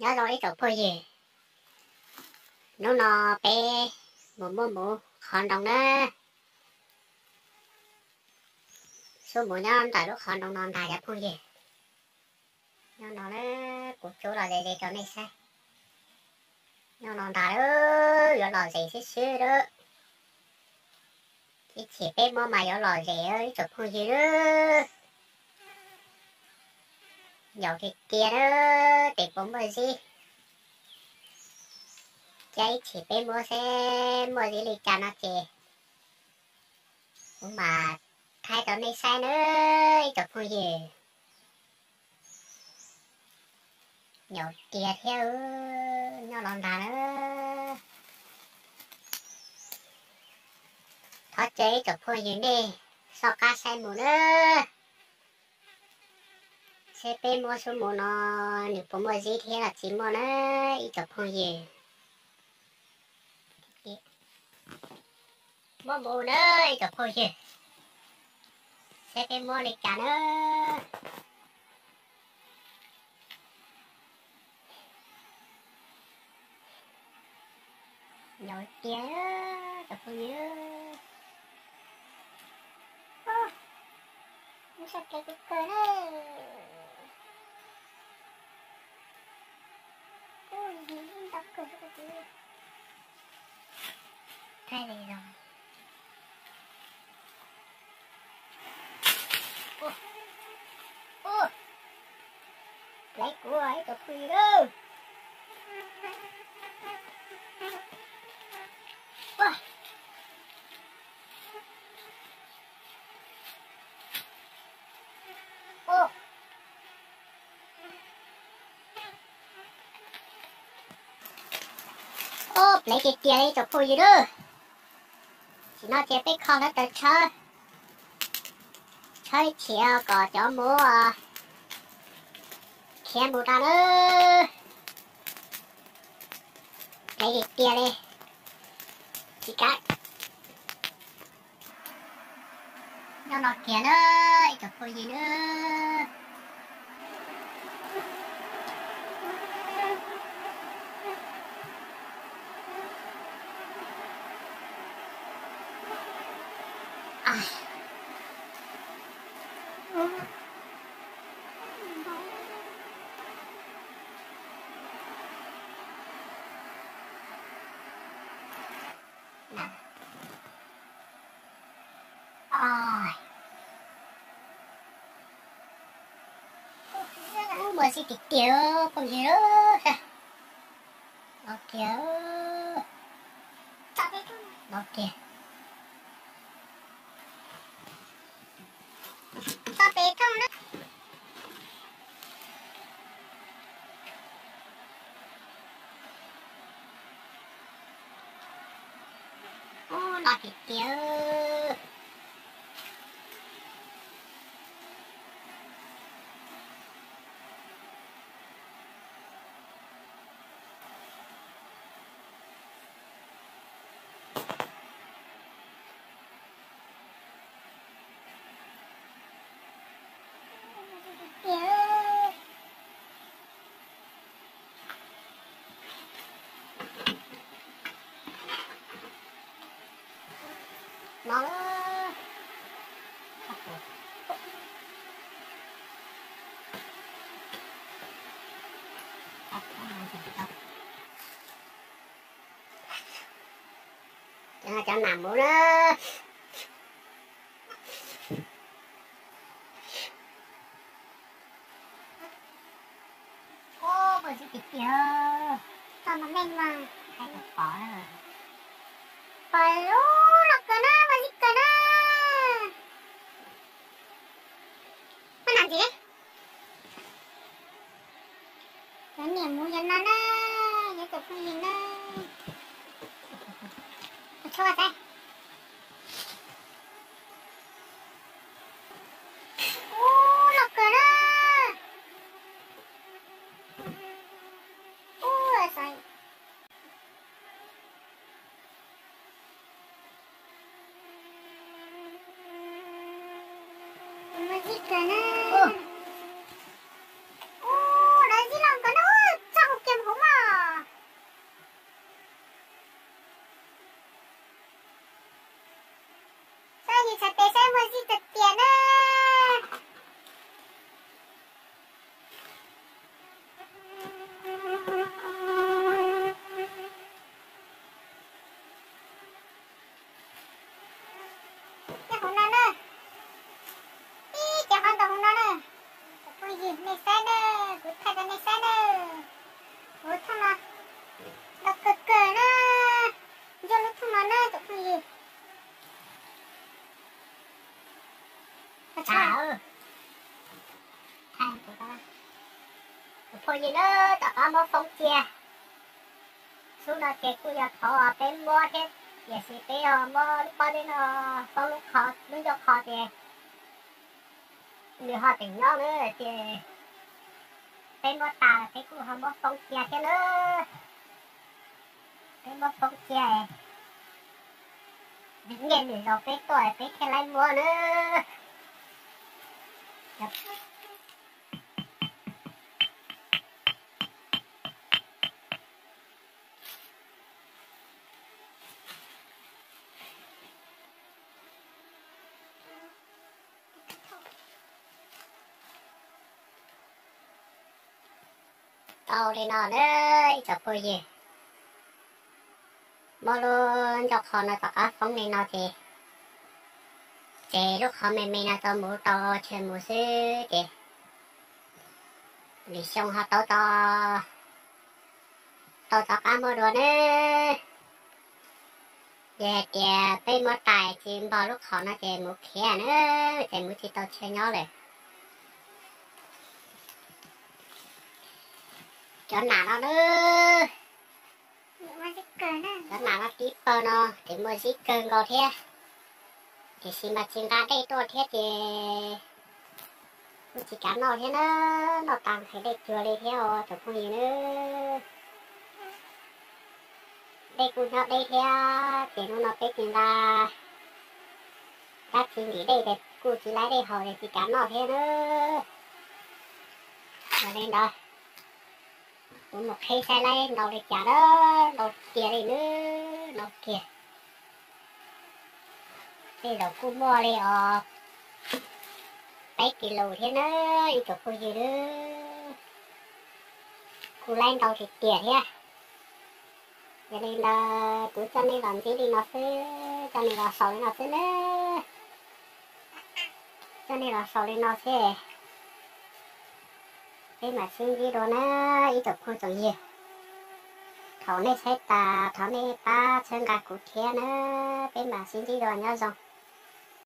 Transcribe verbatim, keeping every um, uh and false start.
nhớ rồi chỗ phơi gì nó nó bé mù mù mù còn đồng đó số mù nhá tại lúc còn đồng non đại đã phơi gì nhớ nó đó của chỗ là để để cho này sai nhớ nó đại ơi giờ là gì xí xí đó cái chỉ bé mò mà giờ là gì ơi chỗ phơi gì đó giờ cái kia đó để bấm vào gì cái chỉ bé mua xe mua gì đi chả nó chị mà thay tao này sai nữa chụp hồi gì nhiều kia theo nhau lòng đà nữa thoát chế chụp hồi gì đi sao cá sai mù nữa xe bé mua số mù nó nếu bấm mua gì thì là chỉ mua nữa chụp hồi gì mua mù nữa chụp hồi gì xe bé mua lịch cả nữa nhồi kia chụp hồi gì ô nó sao cái cái cơ đó ôi gì nó đập cơ cái gì thay này rồi ô ô lấy của ấy chụp hồi gì đâu ô ô lấy cái kia đi chụp hồi gì đó chỉ nó chỉ biết không nó tự chơi chơi chiều có cho mua kia mua ta nữa lấy cái kia đi chỉ cái nó nó kia nữa chụp hồi gì nữa à mới xí tịt tiêu không gì đó nó kia nó kia ta bé thông đó ô nó tịt tiêu nó cho cho nằm bố đó ô bởi gì kìa sao mà nhanh mà hay là khó rồi phải ô là cơ na mà gì cơ na nó làm gì đấy cái niềm mua dân nó đó cái tập phương gì đó cho vào đây ô là cơ na ô là sao mà gì cơ na ô ô là gì làm cơ na sao không kiếm phô gì nữa tao có một phong chia số nó chơi cú giờ thọ bên mua thế giờ xí bé ở mua lúc bao nhiêu nó phong lúc khó lúc cho khó thì người họ tỉnh nhau nữa thì bên mua tà cái cú họ mua phong chia thế nữa bên mua phong chia vĩnh viễn để rồi bé tuổi bé cái lại mua nữa tao đi nó đấy chọc cô gì mà luôn chọc họ nó tao phóng đi nó thì chế lúc họ mình mình là tao mua tao chơi mua sư chế đi xong họ tao tao tao tao cá mua đồ nữa về kìa bên mua tài chim bao lúc họ nó chế mua khé nữa chế mua thì tao chơi nhauเลยcho nào nó nữa cho nào nó tí bơ nó thì mua gì cơn gọi thế thì xin mà xin ra đây tôi thế thì chỉ cả nó thế nữa nó tăng phải đây chưa đi theo chụp không gì nữa đây cũng nó đây theo thì nó nó biết tiền ra các chị nghĩ đây để cô chỉ lấy đây hồi thì chỉ cả nó thế nữa rồi lên đó một khi sai lên đầu đi trả đó đầu kia đi nữa đầu kia đi đầu cô mua đi ờ bảy kilo thế nữa đi chụp cô gì nữa cô lên đầu thì tiền thế cho nên là cứ cho nên làm gì đi nó sẽ cho nên là sau nó sẽ nữa cho nên là sau nó sẽ cái mà xin gì đó nữa ý chụp cô chẳng gì thảo này sẽ ta thảo này ta chân gà cụ kia nữa cái mà xin gì đó nhớ rồi